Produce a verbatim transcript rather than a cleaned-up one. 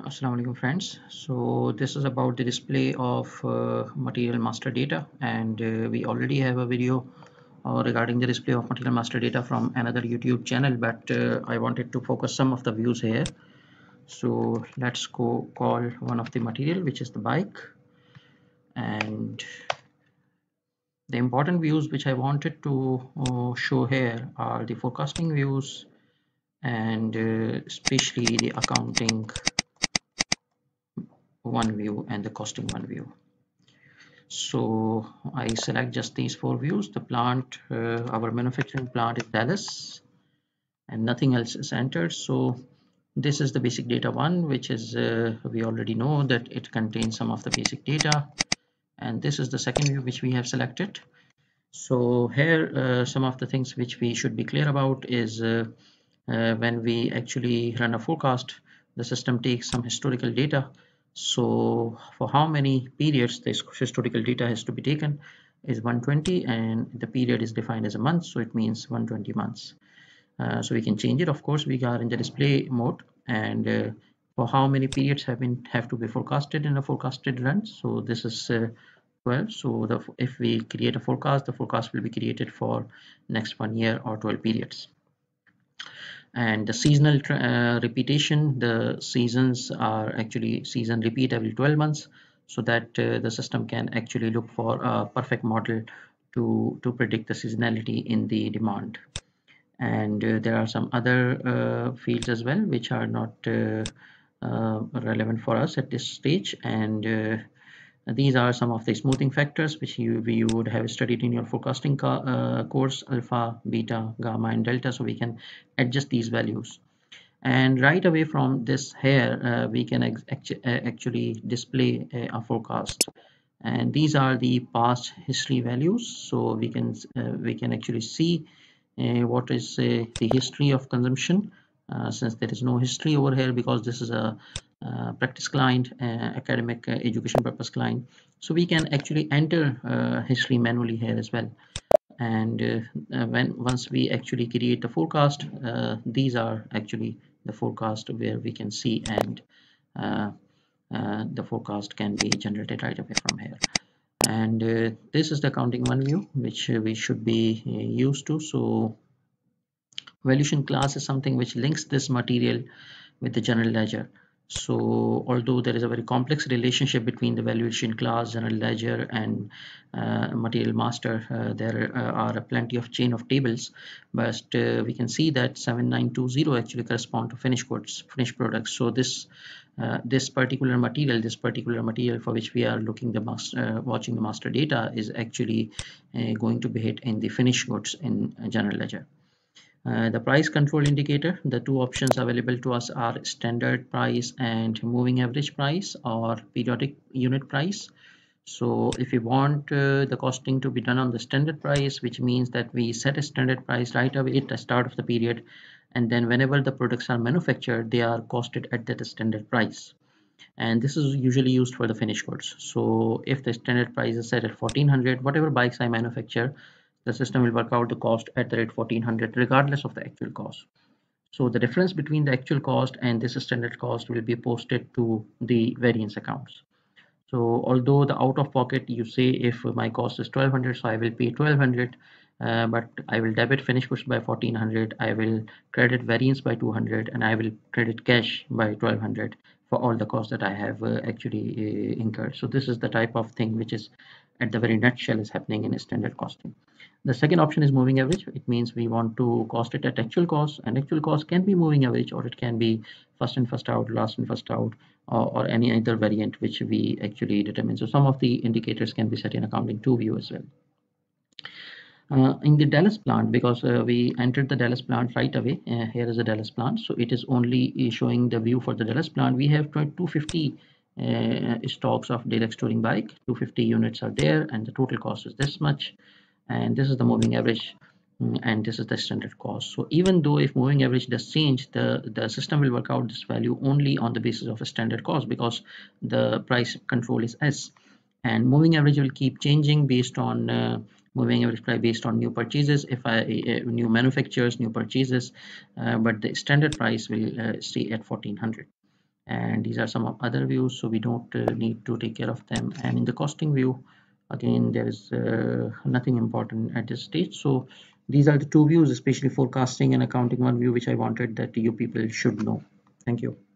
Assalamu alaikum friends. So this is about the display of uh, material master data, and uh, we already have a video uh, regarding the display of material master data from another YouTube channel, but uh, I wanted to focus some of the views here. So let's go call one of the material, which is the bike, and the important views which I wanted to uh, show here are the forecasting views and uh, especially the accounting one view and the costing one view. So I select just these four views. The plant, uh, our manufacturing plant is Dallas, and nothing else is entered. So this is the basic data one, which is uh, we already know that it contains some of the basic data. And this is the second view which we have selected. So here uh, some of the things which we should be clear about is uh, uh, when we actually run a forecast, the system takes some historical data. So for how many periods this historical data has to be taken is one hundred twenty, and the period is defined as a month, so it means one hundred twenty months. Uh, so we can change it. Of course, we are in the display mode, and uh, for how many periods have been have to be forecasted in a forecasted run. So this is uh, twelve. So the, if we create a forecast, the forecast will be created for next one year or twelve periods. And the seasonal uh, repetition, the seasons are actually season repeat every twelve months, so that uh, the system can actually look for a perfect model to to predict the seasonality in the demand. And uh, there are some other uh, fields as well which are not uh, uh, relevant for us at this stage, and uh, these are some of the smoothing factors which you, you would have studied in your forecasting uh, course: alpha, beta, gamma, and delta. So we can adjust these values, and right away from this here uh, we can actu actually display a, a forecast. And these are the past history values, so we can uh, we can actually see uh, what is uh, the history of consumption, uh, since there is no history over here because this is a uh, practice client, uh, academic uh, education purpose client. So we can actually enter uh, history manually here as well. And uh, uh, when once we actually create the forecast, uh, these are actually the forecast where we can see, and uh, uh, the forecast can be generated right away from here. And uh, this is the accounting one view which uh, we should be uh, used to. So valuation class is something which links this material with the general ledger. So although there is a very complex relationship between the valuation class, general ledger, and uh, material master, uh, there uh, are plenty of chain of tables, but uh, we can see that seven nine two zero actually correspond to finished goods, finished products. So this uh, this particular material, this particular material for which we are looking the master, uh, watching the master data, is actually uh, going to be hit in the finished goods in uh, general ledger. Uh, the price control indicator, the two options available to us are standard price and moving average price or periodic unit price. So if we want uh, the costing to be done on the standard price, which means that we set a standard price right away at the start of the period, and then whenever the products are manufactured, they are costed at that standard price. And this is usually used for the finished goods. So if the standard price is set at fourteen hundred, whatever bikes I manufacture, the system will work out the cost at the rate fourteen hundred regardless of the actual cost. So the difference between the actual cost and this standard cost will be posted to the variance accounts. So although the out of pocket, you say if my cost is twelve hundred, so I will pay twelve hundred, uh, but I will debit finished goods by fourteen hundred, I will credit variance by two hundred, and I will credit cash by twelve hundred for all the costs that I have uh, actually uh, incurred. So this is the type of thing which is at the very nutshell is happening in standard costing. The second option is moving average. It means we want to cost it at actual cost, and actual cost can be moving average, or it can be first in first out, last in first out, or, or any other variant which we actually determine. So some of the indicators can be set in accounting two view as well. Uh, in the Dallas plant, because uh, we entered the Dallas plant right away, uh, here is the Dallas plant, so it is only showing the view for the Dallas plant. We have two hundred fifty uh, stocks of Dalex touring bike, two hundred fifty units are there, and the total cost is this much, and this is the moving average, mm, and this is the standard cost. So even though if moving average does change, the the system will work out this value only on the basis of a standard cost, because the price control is S, and moving average will keep changing based on uh, moving average price based on new purchases, if I uh, new manufacturers, new purchases, uh, but the standard price will uh, stay at fourteen hundred. and these are some of other views, so we don't uh, need to take care of them. And in the costing view, again, there is uh, nothing important at this stage. So these are the two views, especially forecasting and accounting one view, which I wanted that you people should know. Thank you.